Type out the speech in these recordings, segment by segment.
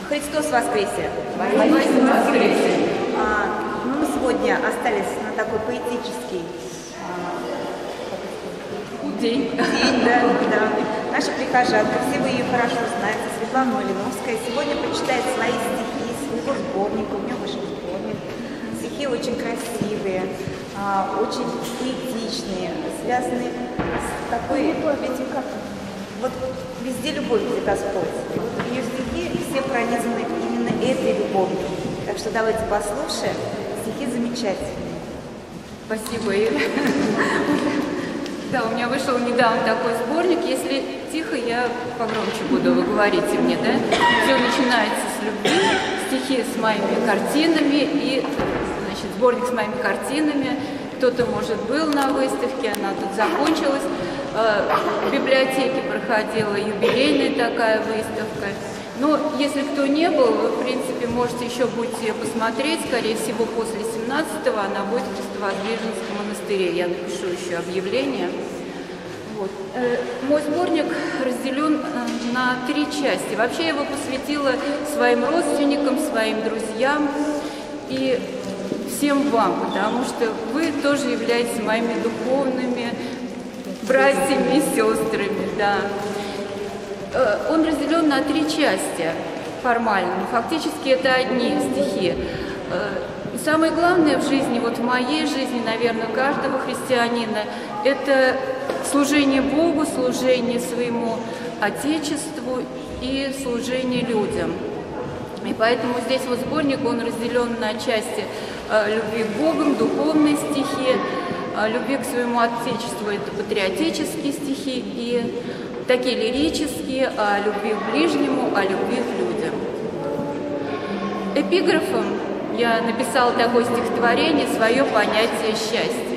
Христос воскресе! Воскресе! Мы сегодня остались на такой поэтический день. Да. Наша прихожанка, все вы ее хорошо знаете, Светлана Малиновская, сегодня прочитает свои стихи, своего сборника, у нее вышел сборник. Стихи очень красивые, очень поэтичные, связаны с такой, вот везде любовь, где Господь. Вот ее стихи все пронизаны именно этой любовью. Так что давайте послушаем. Стихи замечательные. Спасибо, Ира. Да, у меня вышел недавно такой сборник. Если тихо, я погромче буду, вы говорите мне, да? Все начинается с любви, стихи с моими картинами и, значит, сборник с моими картинами. Кто-то, может, был на выставке, она тут закончилась. В библиотеке проходила юбилейная такая выставка. Но если кто не был, вы, в принципе, можете еще будете посмотреть. Скорее всего, после 17-го она будет в Христовоздвиженском монастыре. Я напишу еще объявление. Вот. Мой сборник разделен на 3 части. Вообще я его посвятила своим родственникам, своим друзьям и всем вам, потому что вы тоже являетесь моими духовными братьями и сестрами. Да. Он разделен на 3 части формально, но фактически это одни стихи. Самое главное в жизни, вот в моей жизни, наверное, каждого христианина, это служение Богу, служение своему Отечеству и служение людям. И поэтому здесь вот сборник, он разделен на части любви к Богу, духовные стихи, любви к своему Отечеству, это патриотические стихи, и такие лирические, о любви к ближнему, о любви к людям. Эпиграфом я написала такое стихотворение, свое понятие счастья.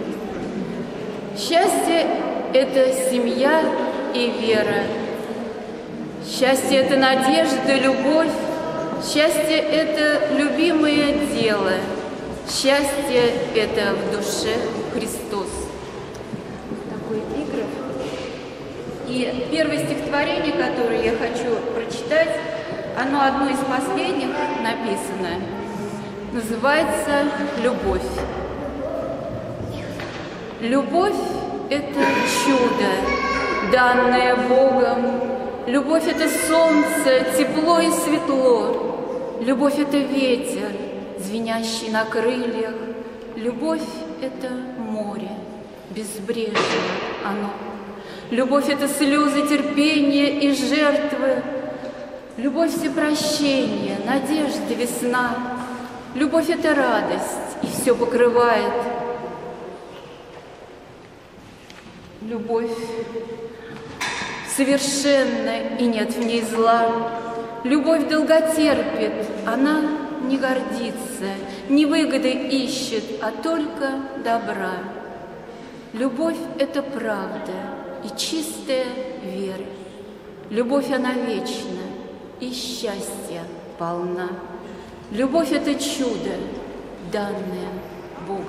Счастье – это семья и вера. Счастье – это надежда, любовь. Счастье – это любимое дело. Счастье – это в душе Христос. Такой эпиграф. И первое стихотворение, которое я хочу прочитать, оно одно из последних написано, называется «Любовь». Любовь – это чудо, данное Богом. Любовь – это солнце, тепло и светло. Любовь – это ветер, звенящий на крыльях. Любовь – это море, безбрежное оно. Любовь – это слезы терпения и жертвы. Любовь – всепрощение, надежда, весна. Любовь – это радость, и все покрывает. Любовь совершенна, и нет в ней зла. Любовь долготерпит, она не гордится, не выгоды ищет, а только добра. Любовь – это правда и чистая вера. Любовь, она вечна, и счастья полна. Любовь – это чудо, данное Богом.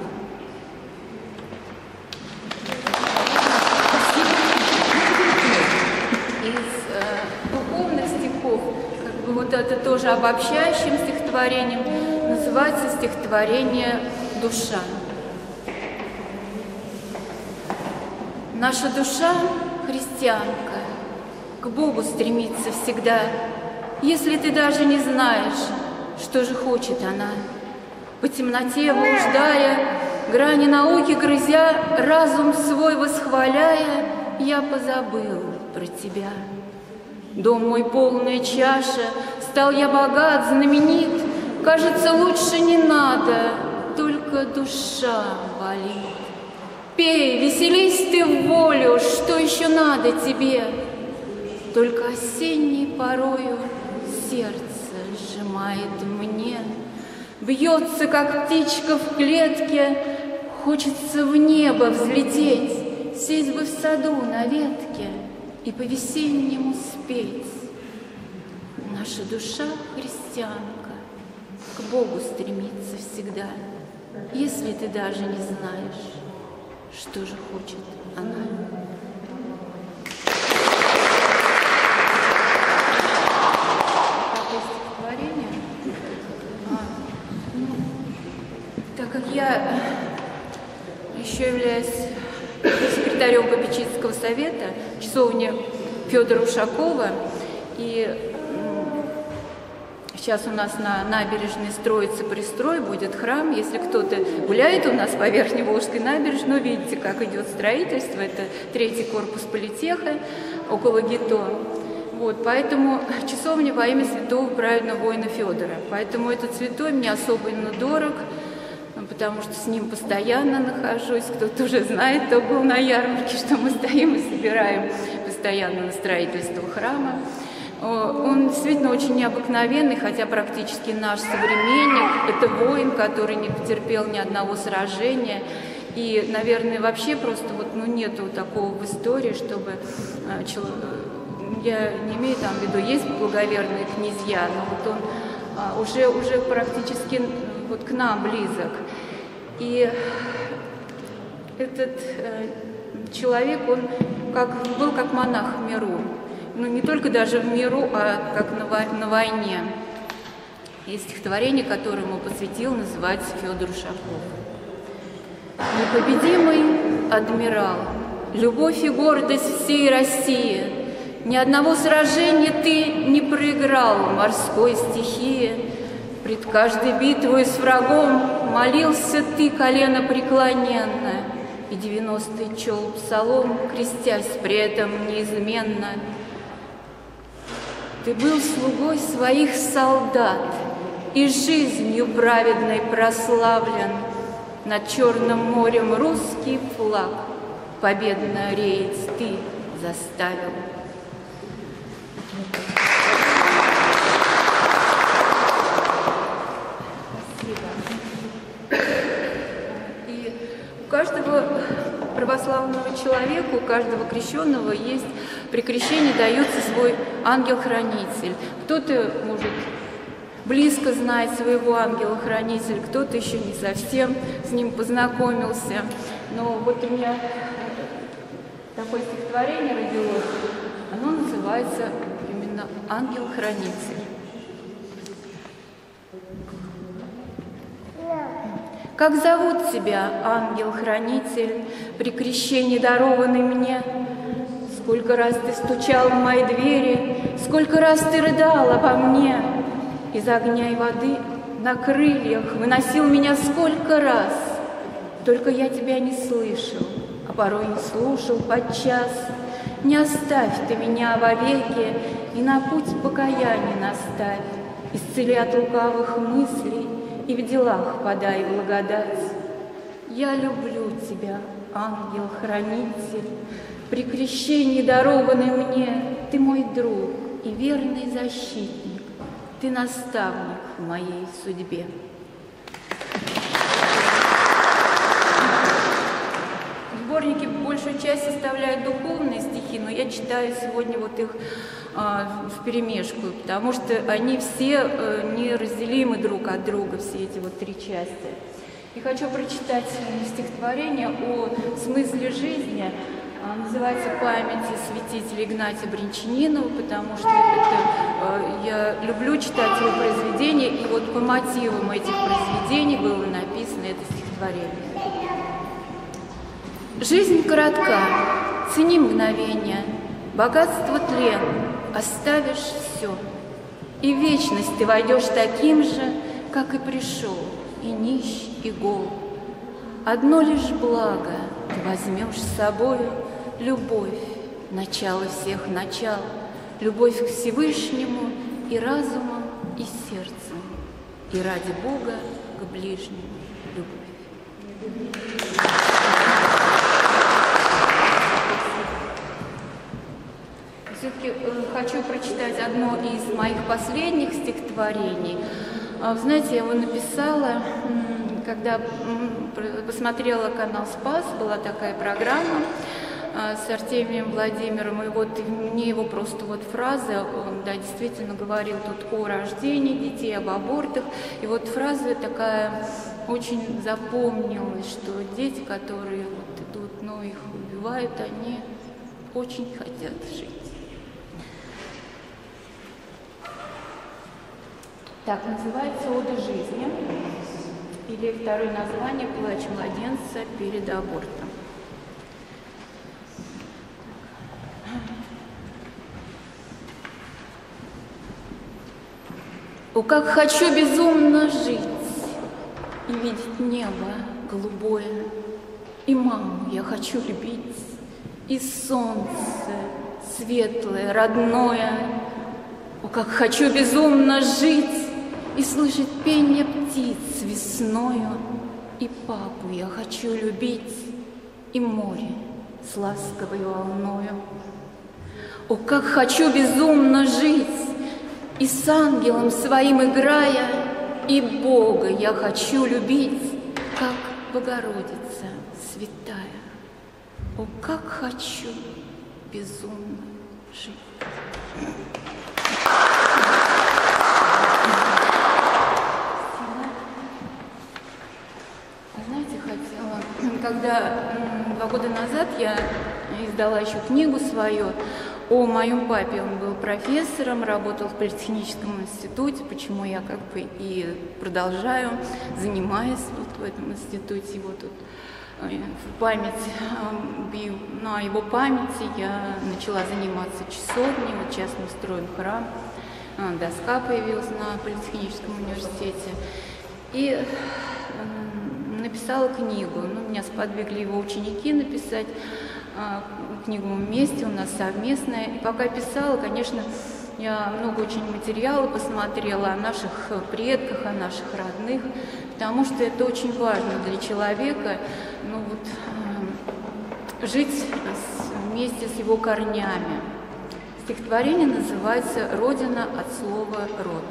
Из духовных стихов, как бы вот это тоже обобщающим стихотворением, называется стихотворение «Душа». Наша душа, христианка, к Богу стремится всегда, если ты даже не знаешь, что же хочет она. По темноте блуждая, грани науки грызя, разум свой восхваляя, я позабыл про тебя. Дом мой полная чаша, стал я богат, знаменит, кажется, лучше не надо, только душа болит. Пей, веселись ты в волю, что еще надо тебе? Только осенней порою сердце сжимает мне. Бьется, как птичка в клетке, хочется в небо взлететь, сесть бы в саду на ветке и по-весеннему спеть. Наша душа, христианка, к Богу стремится всегда, если ты даже не знаешь, что же хочет она. Такое еще являюсь секретарем попечительского совета часовни Федора Ушакова. И сейчас у нас на набережной строится пристрой, будет храм. Если кто-то гуляет у нас по Верхневолжской набережной, видите, как идет строительство. Это 3-й корпус политеха около ГИТО. Вот, поэтому часовня во имя святого праведного воина Федора. Поэтому этот святой мне особенно дорог, потому что с ним постоянно нахожусь. Кто-то уже знает, кто был на ярмарке, что мы стоим и собираем постоянно на строительство храма. Он действительно очень необыкновенный, хотя практически наш современник. Это воин, который не потерпел ни одного сражения. И, наверное, вообще просто вот, нету такого в истории, чтобы я не имею там в виду, есть благоверные князья, но вот он уже практически вот к нам близок. И этот человек, он был как монах в миру. Не только даже в миру, а как на войне. Есть стихотворение, которое ему посвятил, называется «Федор Ушаков». «Непобедимый адмирал, любовь и гордость всей России, ни одного сражения ты не проиграл морской стихии. Пред каждой битвой с врагом молился ты колено преклоненно, и 90-й чел псалом, крестясь при этом неизменно. Ты был слугой своих солдат и жизнью праведной прославлен. Над Черным морем русский флаг победно реять ты заставил». И у каждого православного человека, у каждого крещенного есть, при крещении дается свой ангел-хранитель. Кто-то может близко знать своего ангела-хранителя, кто-то еще не совсем с ним познакомился. Но вот у меня такое стихотворение родилось, оно называется именно «Ангел-хранитель». Как зовут тебя, ангел-хранитель, при крещении дарованный мне? Сколько раз ты стучал в мои двери, сколько раз ты рыдал обо мне? Из огня и воды на крыльях выносил меня сколько раз. Только я тебя не слышал, а порой не слушал подчас. Не оставь ты меня вовеки и на путь покаяния наставь. Исцели от лукавых мыслей и в делах подай благодать. Я люблю тебя, ангел-хранитель, при крещении дарованный мне. Ты мой друг и верный защитник, ты наставник в моей судьбе. Сборники большую часть составляют духовные стихи, но я читаю сегодня вот их вперемешку, потому что они все неразделимы друг от друга, все эти вот 3 части. И хочу прочитать стихотворение о смысле жизни. Называется «Памяти святителя Игнатия Брянчанинова», потому что я люблю читать его произведения, и вот по мотивам этих произведений было написано это стихотворение. Жизнь коротка, цени мгновения, богатство тлен, оставишь все. И в вечность ты войдешь таким же, как и пришел, и нищ, и гол. Одно лишь благо ты возьмешь с собою, любовь, начало всех начал, любовь к Всевышнему и разумом, и сердцем, и ради Бога к ближнему любовь. Все-таки хочу прочитать одно из моих последних стихотворений. Знаете, я его написала, когда посмотрела канал «Спас», была такая программа с Артемием Владимиром, и вот мне его просто вот фраза, он, да, действительно говорил тут о рождении детей, об абортах, и вот фраза такая очень запомнилась, что дети, которые вот идут, но их убивают, они очень хотят жить. Так называется «Ода жизни». Или второе название «Плач младенца перед абортом». О, как хочу безумно жить и видеть небо голубое, и маму я хочу любить, и солнце светлое, родное. О, как хочу безумно жить и слышать пение птиц весною, и папу я хочу любить, и море с ласковой волною. О, как хочу безумно жить и с ангелом своим играя, и Бога я хочу любить, как Богородица святая. О, как хочу безумно жить. Знаете, хотела, когда 2 года назад я издала еще книгу свою о моем папе. Он был профессором, работал в Политехническом институте, почему я как бы и продолжаю, занимаюсь вот в этом институте. Вот тут в память, на его памяти я начала заниматься часовней, вот сейчас устроен храм, доска появилась на Политехническом университете. И написала книгу. Меня сподвигли его ученики написать книгу вместе, у нас совместная. И пока писала, конечно, я много очень материала посмотрела о наших предках, о наших родных, потому что это очень важно для человека, жить вместе с его корнями. Стихотворение называется «Родина от слова «род».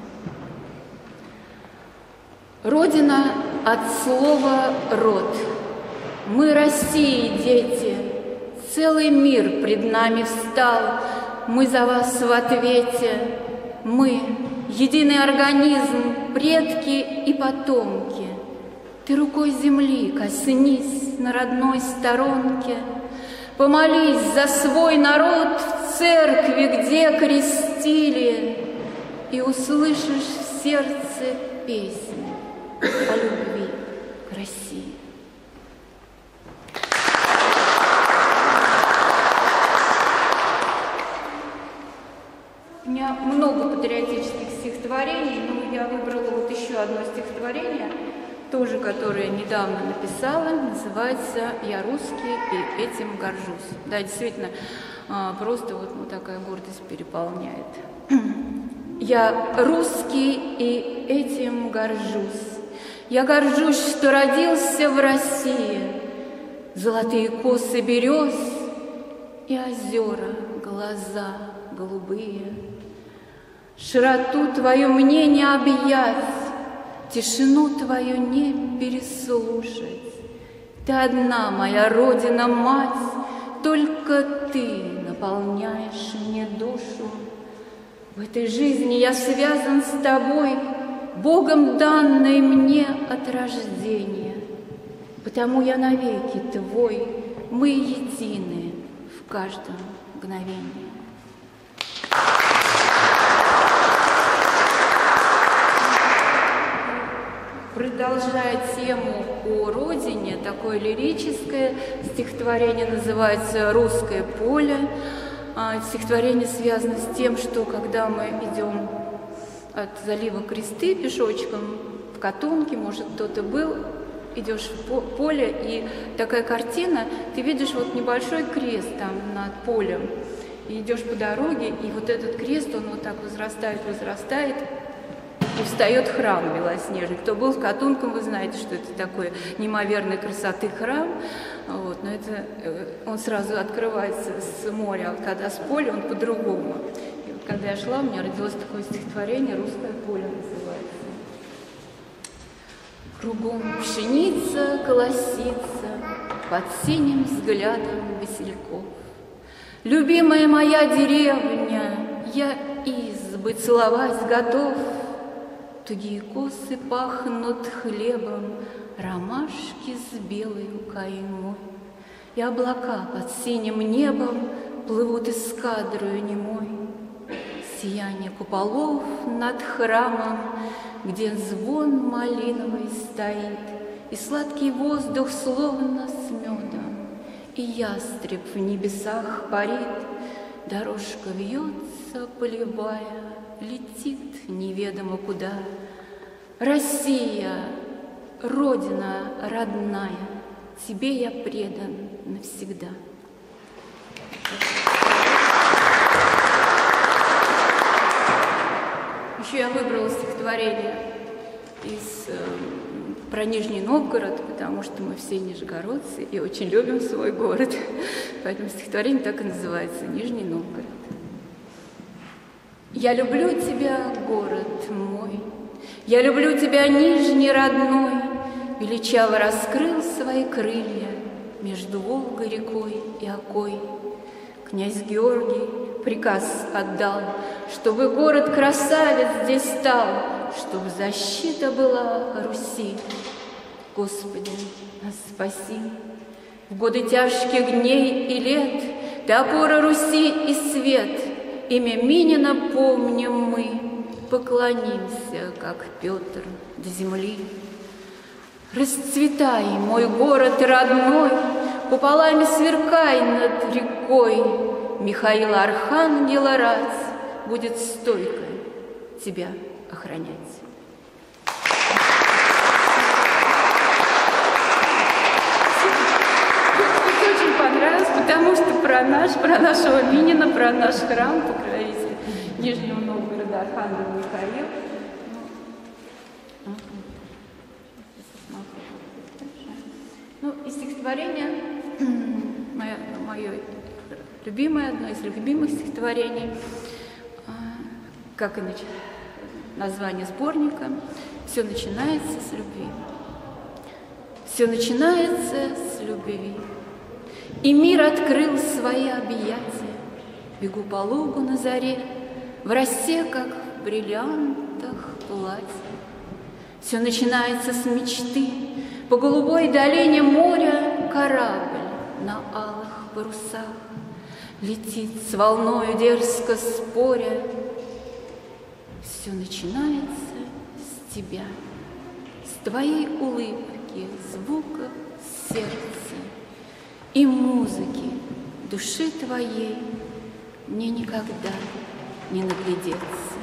Родина от слова «род». Мы России, дети, целый мир пред нами встал, мы за вас в ответе. Мы — единый организм, предки и потомки. Ты рукой земли коснись на родной сторонке, помолись за свой народ в церкви, где крестили, и услышишь в сердце песню о любви к России. У меня много патриотических стихотворений, но я выбрала вот еще одно стихотворение, тоже которое недавно написала, называется «Я русский и этим горжусь». Да, действительно, просто вот такая гордость переполняет. Я русский и этим горжусь. Я горжусь, что родился в России. Золотые косы берез и озера, глаза голубые. Широту твою мне не объять, тишину твою не переслушать. Ты одна, моя Родина, мать, только ты наполняешь мне душу. В этой жизни я связан с тобой, Богом данной мне от рождения. Потому я навеки твой, мы едины в каждом мгновении. Продолжая тему о родине, такое лирическое стихотворение называется «Русское поле». Стихотворение связано с тем, что когда мы идем от залива Кресты пешочком в Катунке, может, кто-то был, идешь в поле, и такая картина, ты видишь вот небольшой крест там над полем, и идешь по дороге, и вот этот крест, он вот так возрастает, и встает храм белоснежный. Кто был в Катунком, вы знаете, что это такой неимоверной красоты храм. Вот, но это он сразу открывается с моря, а когда с поля, он по-другому. И вот когда я шла, у меня родилось такое стихотворение «Русское поле» называется. Кругом пшеница колосится под синим взглядом васильков. Любимая моя деревня, я избы целовать готов. Тугие косы пахнут хлебом, ромашки с белой каймой. И облака под синим небом плывут эскадрою немой. сияние куполов над храмом, где звон малиновый стоит, и сладкий воздух словно с медом, и ястреб в небесах парит, дорожка вьется полевая, летит неведомо куда. Россия, Родина родная, тебе я предан навсегда. Еще я выбрала стихотворение про Нижний Новгород, потому что мы все нижегородцы и очень любим свой город. Поэтому стихотворение так и называется «Нижний Новгород». Я люблю тебя, город мой, я люблю тебя, Нижний родной, величаво раскрыл свои крылья между Волгой рекой и Окой. Князь Георгий приказ отдал, чтобы город-красавец здесь стал, чтобы защита была Руси. Господи, нас спаси! В годы тяжких дней и лет Ты опора Руси и свет, имя Минина помним мы, поклонимся, как Петр, до земли. Расцветай, мой город родной, куполами сверкай над рекой, Михаила Архангела рать будет стойко тебя охранять. Мне очень понравилось, потому что про нашего Минина, про наш храм, покровитель Нижнего Новгорода, Архангел Михаил. Ну, и стихотворение, мое любимое, одно из любимых стихотворений, как и название сборника, «Все начинается с любви». Все начинается с любви, и мир открыл свои объятия. Бегу по лугу на заре, в росе, как в бриллиантах платье. Все начинается с мечты, по голубой долине моря корабль на алых парусах летит с волною дерзко споря. Все начинается с тебя, с твоей улыбки, звука сердца и музыки души твоей мне никогда не наглядеться.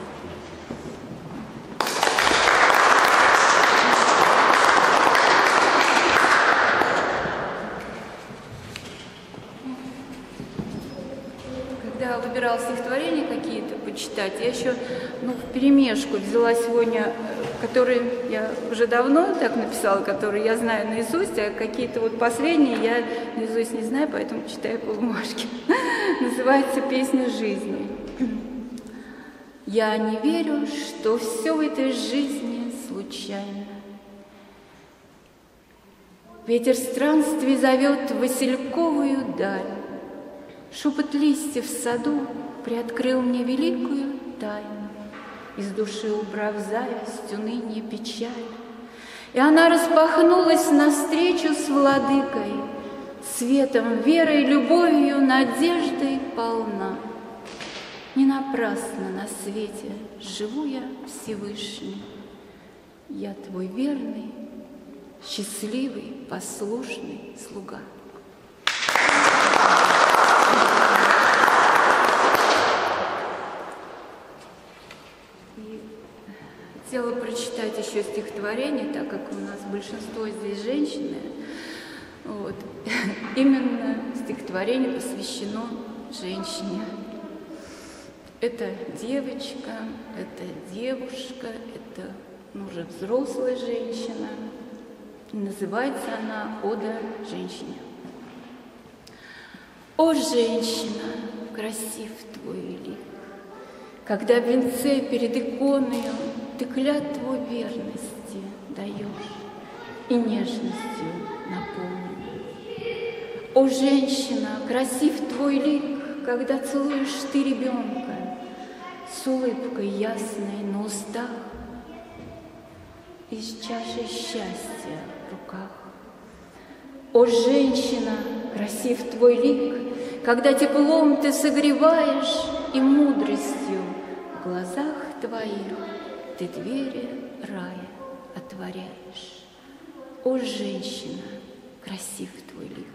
Когда выбирала стихотворения какие-то почитать, я еще вперемешку взяла сегодня, которые я уже давно так написала, которые я знаю наизусть, а какие-то вот последние я наизусть не знаю, поэтому читаю по бумажке. Называется «Песня жизни». Я не верю, что все в этой жизни случайно. Ветер странствий зовет в васильковую даль. Шепот листьев в саду приоткрыл мне великую тайну, из души убрав зависть, уныние, печаль. И она распахнулась навстречу с владыкой, светом, верой, любовью, надеждой полна. Не напрасно на свете живу я, Всевышний. Я твой верный, счастливый, послушный слуга. И хотела прочитать еще стихотворение, так как у нас большинство здесь женщины. Вот. Именно стихотворение посвящено женщине. Это девочка, это девушка, это уже взрослая женщина. Называется она «Ода женщине». О, женщина, красив твой лик, когда в венце перед иконою ты клятву верности даешь и нежностью наполнен. О, женщина, красив твой лик, когда целуешь ты ребенка с улыбкой ясной на устах и с чашей счастья в руках. О, женщина, красив твой лик, когда теплом ты согреваешь и мудростью в глазах твоих ты двери рая отворяешь. О, женщина, красив твой лик.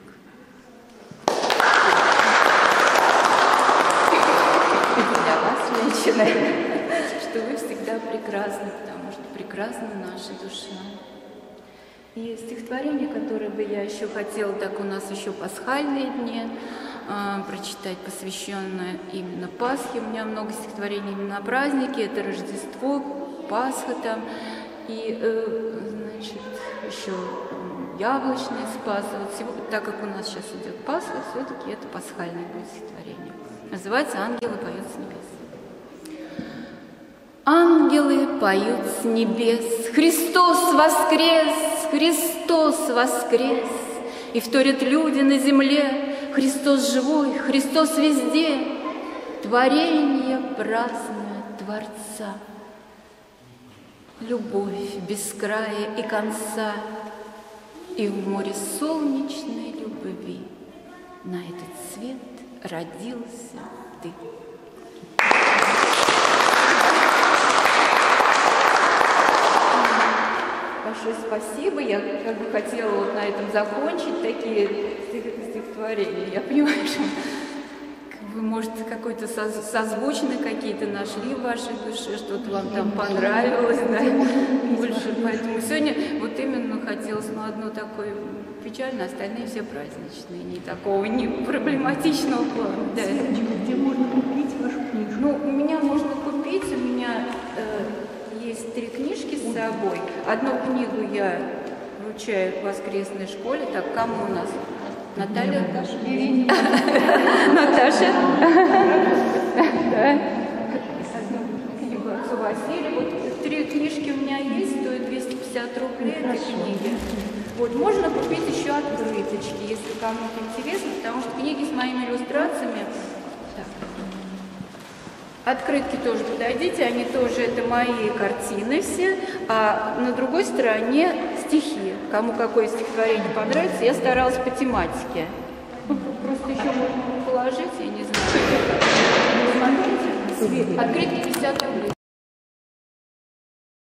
Для вас, женщина, что вы всегда прекрасны, потому что прекрасна наша душа. И стихотворение, которое бы я еще хотела, так у нас еще пасхальные дни, прочитать, посвященное именно Пасхе. У меня много стихотворений именно на праздники, это Рождество, Пасха там, и, значит, еще яблочный спас. Вот сегодня, так как у нас сейчас идет Пасха, все-таки это пасхальное будет стихотворение. Называется «Ангелы поют с небес». Ангелы поют с небес, Христос воскрес, Христос воскрес, и вторят люди на земле, Христос живой, Христос везде, творение празднуя Творца. Любовь без края и конца, и в море солнечной любви на этот свет родился ты. Большое спасибо. Я как бы хотела вот на этом закончить такие стихотворения. Я понимаю, что вы, может, какой-то созвучны какие-то нашли в вашей душе, что-то вам там понравилось, да, больше. Поэтому сегодня вот именно хотелось одно такое печальное, остальные все праздничные, не такого, не проблематичного плана. Да. Где можно купить вашу книжку? Ну, у меня можно купить, у меня есть 3 книжки с собой. Одну книгу я вручаю в воскресной школе. Так, кому у нас? Наталья? Наташа? Да. Одну отцу Василию. Вот 3 книжки у меня есть, стоят 250 рублей эти книги. Вот, можно купить еще открыточки, если кому-то интересно, потому что книги с моими иллюстрациями. Так. Открытки тоже подойдите, они тоже, это мои картины все, а на другой стороне стихи. Кому какое стихотворение понравится, я старалась по тематике. Просто еще можно положить, я не знаю. Открытки 50 рублей.